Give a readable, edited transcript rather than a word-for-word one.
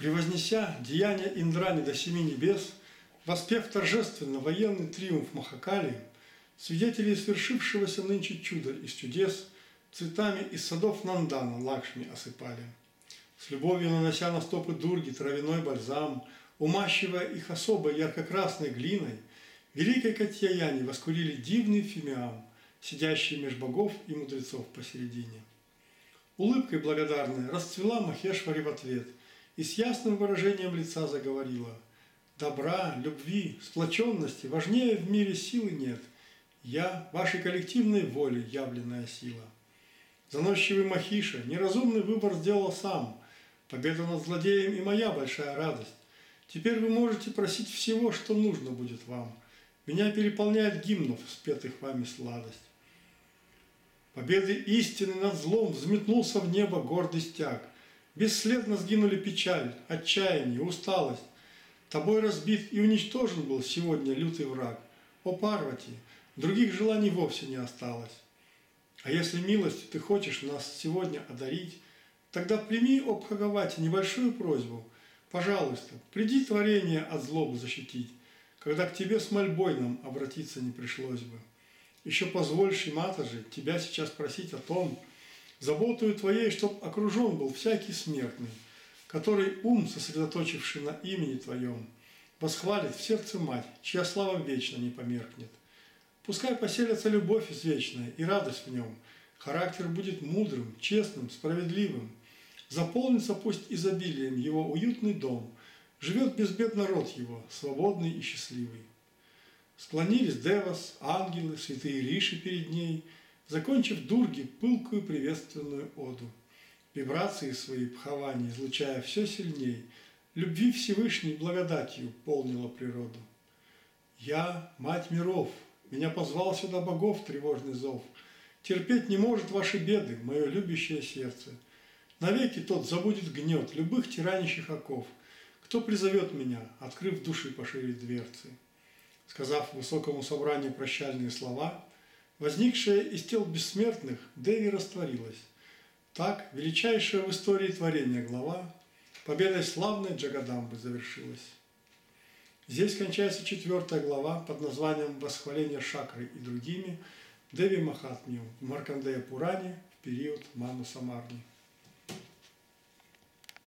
Превознеся деяния Индрани до семи небес, воспев торжественно военный триумф Махакали, свидетелей свершившегося нынче чуда из чудес цветами из садов Нандана Лакшми осыпали. С любовью нанося на стопы Дурги травяной бальзам, умащивая их особой ярко-красной глиной, великой Катьяяне воскурили дивный фимиам, сидящий меж богов и мудрецов посередине. Улыбкой благодарной расцвела Махешвари в ответ и с ясным выражением лица заговорила: «Добра, любви, сплоченности важнее в мире силы нет. Я вашей коллективной воле явленная сила». Заносчивый Махиша неразумный выбор сделал сам. Победа над злодеем и моя большая радость. Теперь вы можете просить всего, что нужно будет вам. Меня переполняет гимнов, спетых вами сладость. Победы истины над злом взметнулся в небо гордый стяг. Бесследно сгинули печаль, отчаяние, усталость. Тобой разбит и уничтожен был сегодня лютый враг. О, Парвати, других желаний вовсе не осталось. А если милостью ты хочешь нас сегодня одарить, тогда прими, о Бхагавати, небольшую просьбу. Пожалуйста, приди творение от злобы защитить, когда к тебе с мольбой нам обратиться не пришлось бы. Еще позволь, Шриматаджи, тебя сейчас просить о том, заботою твоей, чтоб окружен был всякий смертный, который ум, сосредоточивший на имени твоем, восхвалит в сердце мать, чья слава вечно не померкнет. Пускай поселится любовь извечная и радость в нем, характер будет мудрым, честным, справедливым. Заполнится пусть изобилием его уютный дом, живет безбедно род его, свободный и счастливый. Склонились девас, ангелы, святые риши перед ней, закончив Дурги пылкую приветственную оду. Вибрации свои Бхавани, излучая все сильней, любви Всевышней благодатью полнила природу. Я, мать миров, меня позвал сюда богов тревожный зов. Терпеть не может ваши беды, мое любящее сердце. Навеки тот забудет гнет любых тиранящих оков, кто призовет меня, открыв души пошире дверцы. Сказав высокому собранию прощальные слова, возникшая из тел бессмертных Деви растворилась. Так величайшая в истории творения глава победой славной Джагадамбы завершилась. Здесь кончается 4 глава под названием «Восхваление Шакры и другими» Деви Махатмью в Маркандея Пуране в период Ману Самарни.